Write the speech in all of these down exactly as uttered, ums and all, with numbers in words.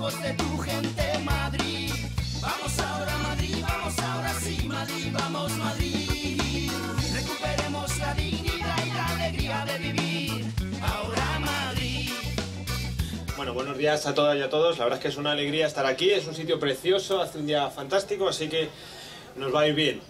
voz de tu gente, Madrid. Vamos ahora, Madrid, vamos ahora sí, Madrid, vamos, Madrid. Recuperemos la dignidad y la alegría de vivir. Ahora, Madrid. Bueno, buenos días a todas y a todos. La verdad es que es una alegría estar aquí. Es un sitio precioso, hace un día fantástico, así que nos va a ir bien.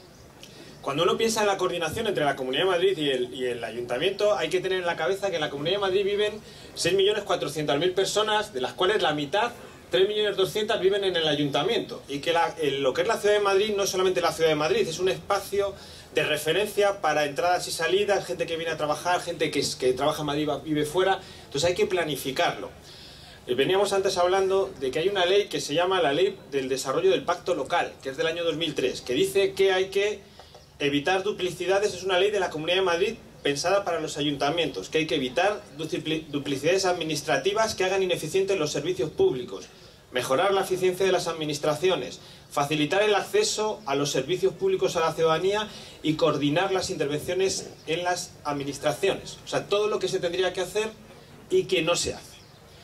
Cuando uno piensa en la coordinación entre la Comunidad de Madrid y el, y el Ayuntamiento, hay que tener en la cabeza que en la Comunidad de Madrid viven seis millones cuatrocientas mil personas, de las cuales la mitad, tres millones doscientas mil, viven en el Ayuntamiento. Y que la, el, lo que es la Ciudad de Madrid no es solamente la Ciudad de Madrid, es un espacio de referencia para entradas y salidas, gente que viene a trabajar, gente que, que trabaja en Madrid vive fuera. Entonces hay que planificarlo. Veníamos antes hablando de que hay una ley que se llama la Ley del Desarrollo del Pacto Local, que es del año dos mil tres, que dice que hay que evitar duplicidades. Es una ley de la Comunidad de Madrid pensada para los ayuntamientos, que hay que evitar duplicidades administrativas que hagan ineficientes los servicios públicos, mejorar la eficiencia de las administraciones, facilitar el acceso a los servicios públicos a la ciudadanía y coordinar las intervenciones en las administraciones. O sea, todo lo que se tendría que hacer y que no se hace.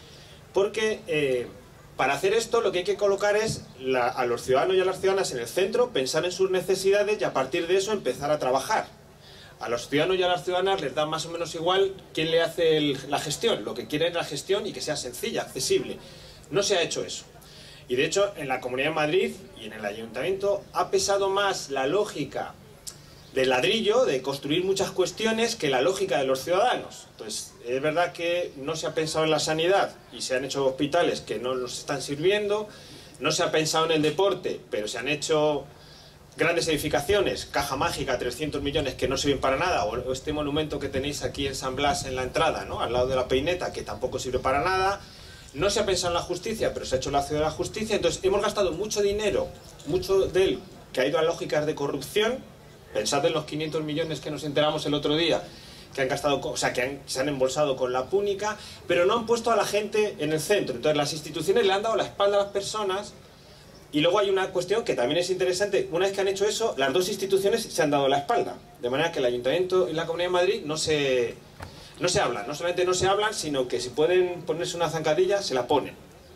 Porque eh, para hacer esto lo que hay que colocar es la, a los ciudadanos y a las ciudadanas en el centro, pensar en sus necesidades y a partir de eso empezar a trabajar. A los ciudadanos y a las ciudadanas les da más o menos igual quién le hace el, la gestión. Lo que quieren es la gestión y que sea sencilla, accesible. No se ha hecho eso. Y de hecho en la Comunidad de Madrid y en el Ayuntamiento ha pesado más la lógica del ladrillo, de construir muchas cuestiones, que la lógica de los ciudadanos. Entonces, es verdad que no se ha pensado en la sanidad y se han hecho hospitales que no nos están sirviendo, no se ha pensado en el deporte, pero se han hecho grandes edificaciones, caja mágica, trescientos millones que no sirven para nada, o este monumento que tenéis aquí en San Blas en la entrada, ¿no?, al lado de la Peineta, que tampoco sirve para nada. No se ha pensado en la justicia, pero se ha hecho la ciudad de la justicia. Entonces, hemos gastado mucho dinero, mucho de él que ha ido a lógicas de corrupción. Pensad en los quinientos millones que nos enteramos el otro día, que han gastado, o sea, que han, se han embolsado con la púnica, pero no han puesto a la gente en el centro. Entonces las instituciones le han dado la espalda a las personas. Y luego hay una cuestión que también es interesante: una vez que han hecho eso, las dos instituciones se han dado la espalda, de manera que el Ayuntamiento y la Comunidad de Madrid no se, no se hablan, no solamente no se hablan, sino que si pueden ponerse una zancadilla, se la ponen.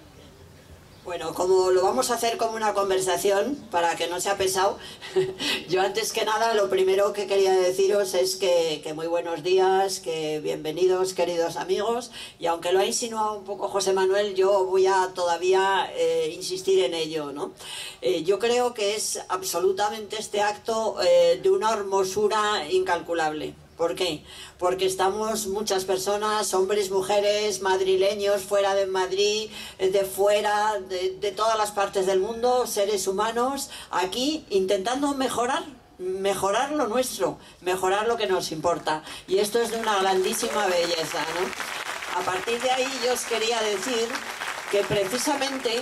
Bueno, como lo vamos a hacer como una conversación, para que no sea pesado, yo antes que nada lo primero que quería deciros es que, que muy buenos días, que bienvenidos queridos amigos, y aunque lo ha insinuado un poco José Manuel, yo voy a todavía eh, insistir en ello, ¿no? Eh, yo creo que es absolutamente este acto eh, de una hermosura incalculable. ¿Por qué? Porque estamos muchas personas, hombres, mujeres, madrileños, fuera de Madrid, de fuera, de, de todas las partes del mundo, seres humanos, aquí intentando mejorar, mejorar lo nuestro, mejorar lo que nos importa. Y esto es de una grandísima belleza, ¿no? A partir de ahí yo os quería decir que precisamente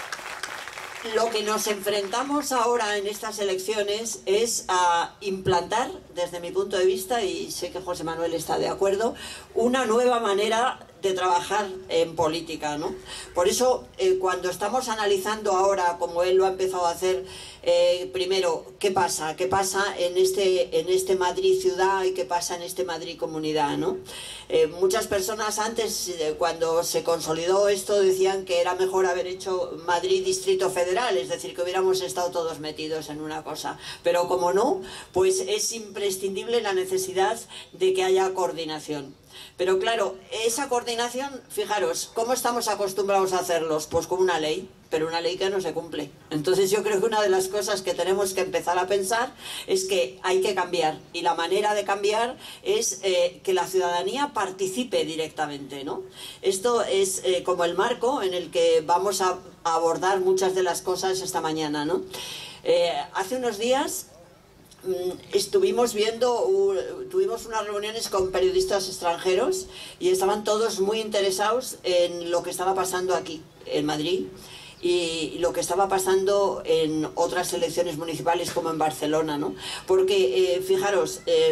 lo que nos enfrentamos ahora en estas elecciones es a implantar, desde mi punto de vista, y sé que José Manuel está de acuerdo, una nueva manera de trabajar en política, ¿no? Por eso, eh, cuando estamos analizando ahora, como él lo ha empezado a hacer, eh, primero, ¿qué pasa? ¿Qué pasa en este, en este Madrid ciudad y qué pasa en este Madrid comunidad, ¿no? Eh, muchas personas antes, eh, cuando se consolidó esto, decían que era mejor haber hecho Madrid Distrito Federal, es decir, que hubiéramos estado todos metidos en una cosa. Pero como no, pues es imprescindible la necesidad de que haya coordinación. Pero claro, esa coordinación, fijaros, ¿cómo estamos acostumbrados a hacerlos? Pues con una ley, pero una ley que no se cumple. Entonces yo creo que una de las cosas que tenemos que empezar a pensar es que hay que cambiar, y la manera de cambiar es eh, que la ciudadanía participe directamente, ¿no? Esto es eh, como el marco en el que vamos a, a abordar muchas de las cosas esta mañana, ¿no? Eh, hace unos días estuvimos viendo, tuvimos unas reuniones con periodistas extranjeros y estaban todos muy interesados en lo que estaba pasando aquí en Madrid y lo que estaba pasando en otras elecciones municipales como en Barcelona, ¿no? Porque eh, fijaros, eh,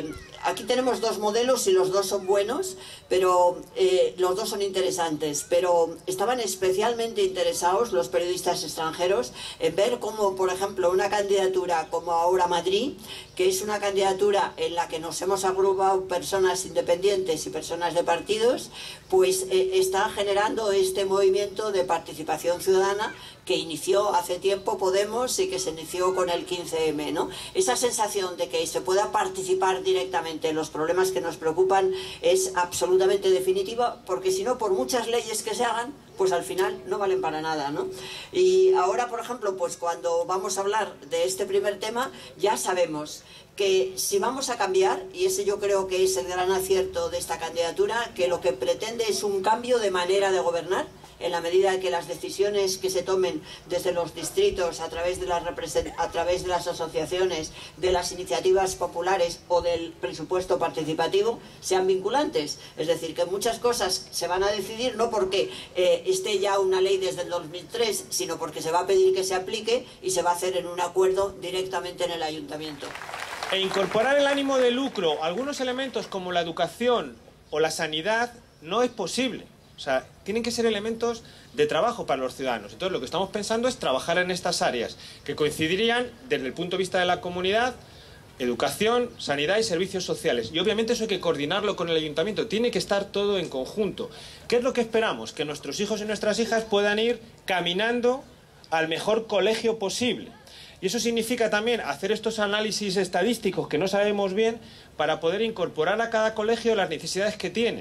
aquí tenemos dos modelos y los dos son buenos, pero eh, los dos son interesantes, pero estaban especialmente interesados los periodistas extranjeros en ver cómo, por ejemplo, una candidatura como Ahora Madrid, que es una candidatura en la que nos hemos agrupado personas independientes y personas de partidos, pues eh, está generando este movimiento de participación ciudadana que inició hace tiempo Podemos y que se inició con el quince eme, ¿no? Esa sensación de que se pueda participar directamente en los problemas que nos preocupan es absolutamente definitiva, porque si no, por muchas leyes que se hagan, pues al final no valen para nada, ¿no? Y ahora, por ejemplo, pues cuando vamos a hablar de este primer tema, ya sabemos que si vamos a cambiar, y ese yo creo que es el gran acierto de esta candidatura, que lo que pretende es un cambio de manera de gobernar, en la medida en que las decisiones que se tomen desde los distritos, a través de las, a través de las asociaciones, de las iniciativas populares o del presupuesto participativo, sean vinculantes. Es decir, que muchas cosas se van a decidir no porque eh, esté ya una ley desde el dos mil tres, sino porque se va a pedir que se aplique y se va a hacer en un acuerdo directamente en el ayuntamiento. E incorporar el ánimo de lucro a algunos elementos como la educación o la sanidad no es posible. O sea, tienen que ser elementos de trabajo para los ciudadanos. Entonces, lo que estamos pensando es trabajar en estas áreas, que coincidirían desde el punto de vista de la comunidad, educación, sanidad y servicios sociales. Y obviamente eso hay que coordinarlo con el ayuntamiento, tiene que estar todo en conjunto. ¿Qué es lo que esperamos? Que nuestros hijos y nuestras hijas puedan ir caminando al mejor colegio posible. Y eso significa también hacer estos análisis estadísticos que no sabemos bien para poder incorporar a cada colegio las necesidades que tienen.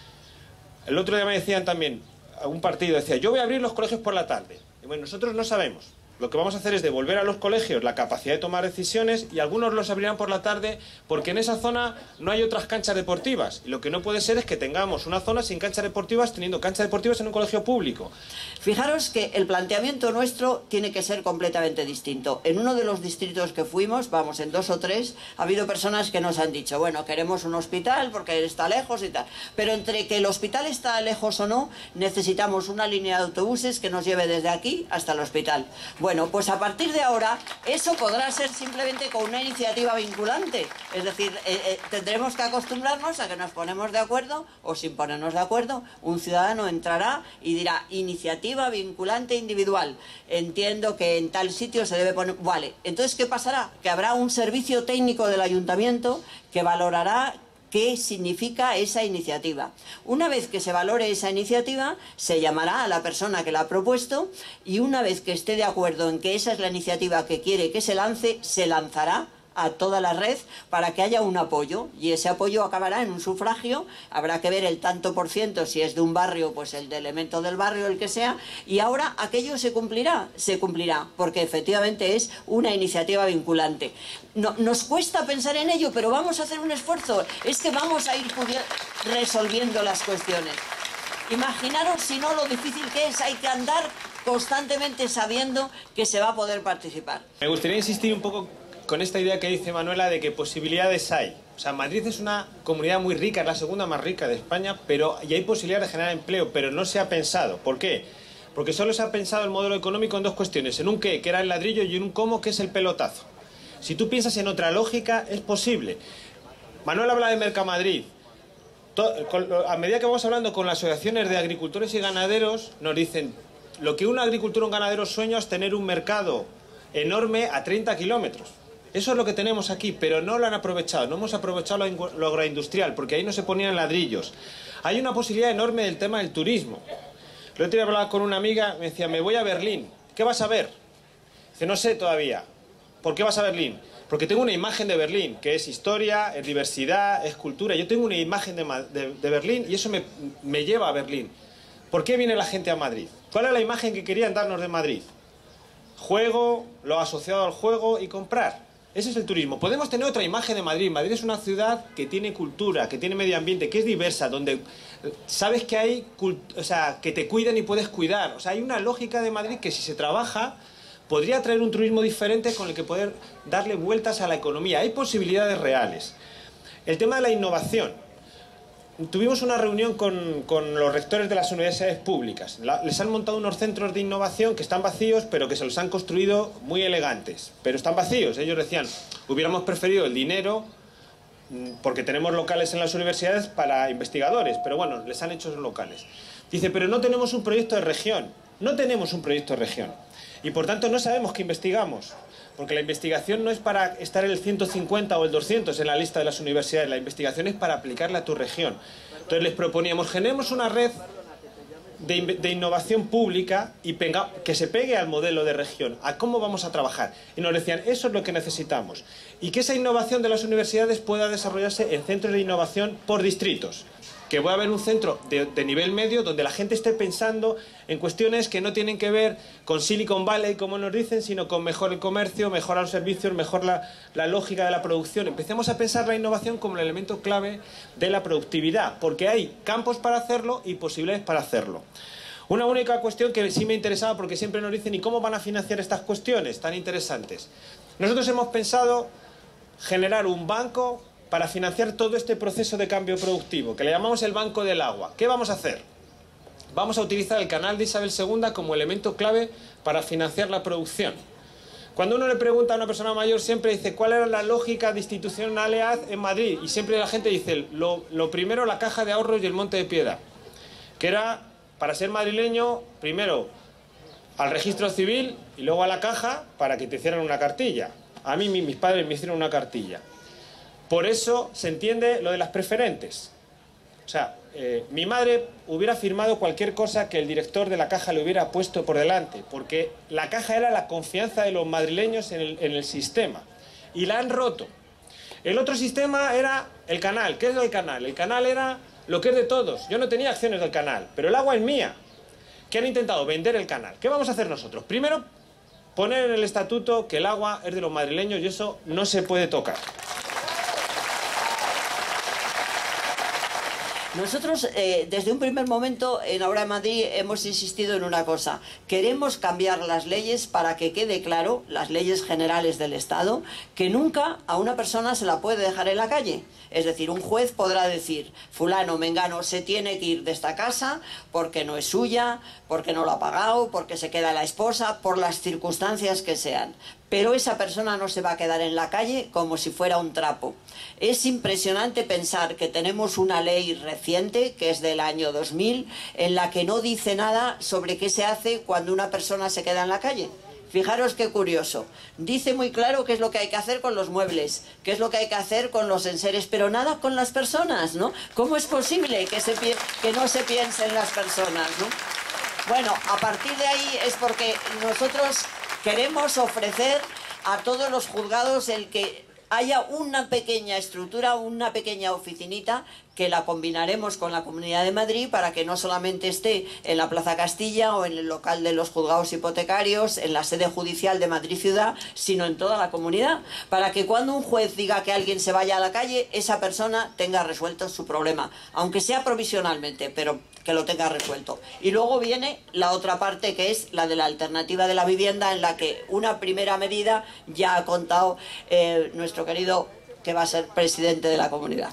El otro día me decían también, algún partido decía, yo voy a abrir los colegios por la tarde. Y bueno, nosotros no sabemos. Lo que vamos a hacer es devolver a los colegios la capacidad de tomar decisiones y algunos los abrirán por la tarde porque en esa zona no hay otras canchas deportivas. Y lo que no puede ser es que tengamos una zona sin canchas deportivas teniendo canchas deportivas en un colegio público. Fijaros que el planteamiento nuestro tiene que ser completamente distinto. En uno de los distritos que fuimos, vamos, en dos o tres, ha habido personas que nos han dicho, bueno, queremos un hospital porque está lejos y tal. Pero entre que el hospital está lejos o no, necesitamos una línea de autobuses que nos lleve desde aquí hasta el hospital. Bueno, pues a partir de ahora eso podrá ser simplemente con una iniciativa vinculante. Es decir, eh, eh, tendremos que acostumbrarnos a que nos ponemos de acuerdo o sin ponernos de acuerdo, un ciudadano entrará y dirá iniciativa vinculante individual. Entiendo que en tal sitio se debe poner... Vale, entonces ¿qué pasará? Que habrá un servicio técnico del ayuntamiento que valorará qué significa esa iniciativa. Una vez que se valore esa iniciativa, se llamará a la persona que la ha propuesto y una vez que esté de acuerdo en que esa es la iniciativa que quiere que se lance, se lanzará a toda la red para que haya un apoyo y ese apoyo acabará en un sufragio, habrá que ver el tanto por ciento, si es de un barrio, pues el de elemento del barrio, el que sea, y ahora aquello se cumplirá, se cumplirá, porque efectivamente es una iniciativa vinculante. No, nos cuesta pensar en ello, pero vamos a hacer un esfuerzo, es que vamos a ir resolviendo las cuestiones. Imaginaros si no lo difícil que es, hay que andar constantemente sabiendo que se va a poder participar. Me gustaría insistir un poco con esta idea que dice Manuela de que posibilidades hay. O sea, Madrid es una comunidad muy rica, es la segunda más rica de España, pero y hay posibilidad de generar empleo, pero no se ha pensado. ¿Por qué? Porque solo se ha pensado el modelo económico en dos cuestiones, en un qué, que era el ladrillo, y en un cómo, que es el pelotazo. Si tú piensas en otra lógica, es posible. Manuel habla de Mercamadrid. A medida que vamos hablando con las asociaciones de agricultores y ganaderos, nos dicen, lo que un agricultor o un ganadero sueña es tener un mercado enorme a treinta kilómetros. Eso es lo que tenemos aquí, pero no lo han aprovechado, no hemos aprovechado lo agroindustrial, porque ahí no se ponían ladrillos. Hay una posibilidad enorme del tema del turismo. El otro día hablaba con una amiga, me decía, me voy a Berlín. ¿Qué vas a ver? Dice, no sé todavía. ¿Por qué vas a Berlín? Porque tengo una imagen de Berlín, que es historia, es diversidad, es cultura. Yo tengo una imagen de, de, de Berlín y eso me, me lleva a Berlín. ¿Por qué viene la gente a Madrid? ¿Cuál es la imagen que querían darnos de Madrid? Juego, lo asociado al juego y comprar. Ese es el turismo. Podemos tener otra imagen de Madrid. Madrid es una ciudad que tiene cultura, que tiene medio ambiente, que es diversa, donde sabes que hay, o sea, que te cuidan y puedes cuidar. O sea, hay una lógica de Madrid que si se trabaja podría traer un turismo diferente con el que poder darle vueltas a la economía. Hay posibilidades reales. El tema de la innovación. Tuvimos una reunión con, con los rectores de las universidades públicas. La, les han montado unos centros de innovación que están vacíos, pero que se los han construido muy elegantes. Pero están vacíos. Ellos decían, hubiéramos preferido el dinero porque tenemos locales en las universidades para investigadores, pero bueno, les han hecho esos locales. Dice, pero no tenemos un proyecto de región, no tenemos un proyecto de región, y por tanto no sabemos qué investigamos, porque la investigación no es para estar en el ciento cincuenta o el doscientos en la lista de las universidades, la investigación es para aplicarla a tu región. Entonces les proponíamos, generemos una red de, de innovación pública y pega, que se pegue al modelo de región, a cómo vamos a trabajar. Y nos decían, eso es lo que necesitamos. Y que esa innovación de las universidades pueda desarrollarse en centros de innovación por distritos. Que pueda haber un centro de, de nivel medio donde la gente esté pensando en cuestiones que no tienen que ver con Silicon Valley, como nos dicen, sino con mejor el comercio, mejorar los servicios, mejor la, la lógica de la producción. Empecemos a pensar la innovación como el elemento clave de la productividad, porque hay campos para hacerlo y posibilidades para hacerlo. Una única cuestión que sí me interesaba, porque siempre nos dicen, ¿y cómo van a financiar estas cuestiones tan interesantes? Nosotros hemos pensado generar un banco para financiar todo este proceso de cambio productivo, que le llamamos el Banco del Agua. ¿Qué vamos a hacer? Vamos a utilizar el canal de Isabel segunda como elemento clave para financiar la producción. Cuando uno le pregunta a una persona mayor, siempre dice, ¿cuál era la lógica de institucionalidad en Madrid? Y siempre la gente dice, lo, lo primero, la Caja de Ahorros y el Monte de Piedad, que era, para ser madrileño, primero al registro civil y luego a la caja para que te hicieran una cartilla. A mí, mis padres me hicieron una cartilla. Por eso se entiende lo de las preferentes. O sea, eh, mi madre hubiera firmado cualquier cosa que el director de la caja le hubiera puesto por delante, porque la caja era la confianza de los madrileños en el, en el sistema. Y la han roto. El otro sistema era el canal. ¿Qué es el canal? El canal era lo que es de todos. Yo no tenía acciones del canal, pero el agua es mía. ¿Qué han intentado? Vender el canal. ¿Qué vamos a hacer nosotros? Primero, poner en el estatuto que el agua es de los madrileños y eso no se puede tocar. Nosotros, eh, desde un primer momento, en Ahora Madrid, hemos insistido en una cosa. Queremos cambiar las leyes para que quede claro, las leyes generales del Estado, que nunca a una persona se la puede dejar en la calle. Es decir, un juez podrá decir, fulano, mengano, se tiene que ir de esta casa porque no es suya, porque no lo ha pagado, porque se queda la esposa, por las circunstancias que sean. Pero esa persona no se va a quedar en la calle como si fuera un trapo. Es impresionante pensar que tenemos una ley reciente, que es del año dos mil, en la que no dice nada sobre qué se hace cuando una persona se queda en la calle. Fijaros qué curioso. Dice muy claro qué es lo que hay que hacer con los muebles, qué es lo que hay que hacer con los enseres, pero nada con las personas, ¿no? ¿Cómo es posible que, se que no se piense en las personas, ¿no? Bueno, a partir de ahí es porque nosotros queremos ofrecer a todos los juzgados el que haya una pequeña estructura, una pequeña oficinita que la combinaremos con la Comunidad de Madrid para que no solamente esté en la Plaza Castilla o en el local de los juzgados hipotecarios, en la sede judicial de Madrid Ciudad, sino en toda la comunidad, para que cuando un juez diga que alguien se vaya a la calle, esa persona tenga resuelto su problema, aunque sea provisionalmente, pero que lo tenga resuelto. Y luego viene la otra parte, que es la de la alternativa de la vivienda, en la que una primera medida ya ha contado eh, nuestro querido, que va a ser presidente de la comunidad.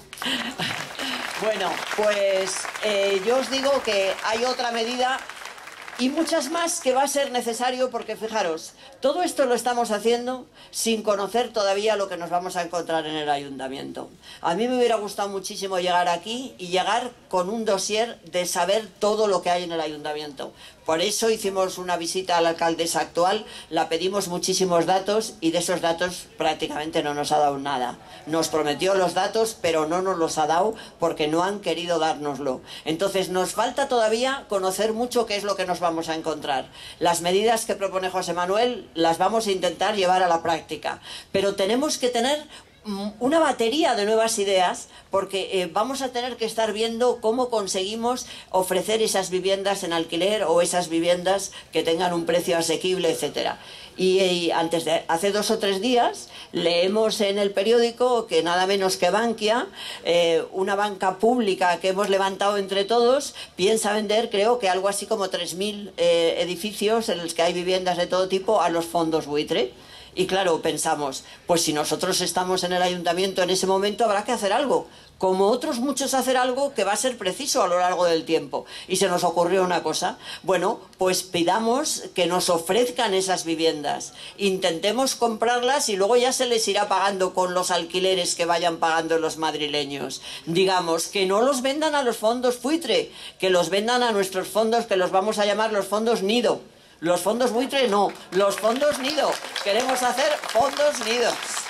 Bueno, pues eh, yo os digo que hay otra medida y muchas más que va a ser necesario, porque fijaros, todo esto lo estamos haciendo sin conocer todavía lo que nos vamos a encontrar en el ayuntamiento. A mí me hubiera gustado muchísimo llegar aquí y llegar con un dossier de saber todo lo que hay en el ayuntamiento. Por eso hicimos una visita a la alcaldesa actual, la pedimos muchísimos datos y de esos datos prácticamente no nos ha dado nada. Nos prometió los datos, pero no nos los ha dado porque no han querido dárnoslo. Entonces nos falta todavía conocer mucho qué es lo que nos vamos a encontrar. Las medidas que propone José Manuel las vamos a intentar llevar a la práctica, pero tenemos que tener una batería de nuevas ideas, porque eh, vamos a tener que estar viendo cómo conseguimos ofrecer esas viviendas en alquiler o esas viviendas que tengan un precio asequible, etcétera. Y, y antes de, hace dos o tres días leemos en el periódico que nada menos que Bankia, eh, una banca pública que hemos levantado entre todos, piensa vender, creo que algo así como tres mil eh, edificios en los que hay viviendas de todo tipo a los fondos buitre. Y claro, pensamos, pues si nosotros estamos en el ayuntamiento en ese momento habrá que hacer algo, como otros muchos hacer algo que va a ser preciso a lo largo del tiempo. Y se nos ocurrió una cosa, bueno, pues pidamos que nos ofrezcan esas viviendas, intentemos comprarlas y luego ya se les irá pagando con los alquileres que vayan pagando los madrileños. Digamos, que no los vendan a los fondos buitre, que los vendan a nuestros fondos, que los vamos a llamar los fondos nido. Los fondos buitre no, los fondos nido. Queremos hacer fondos nido.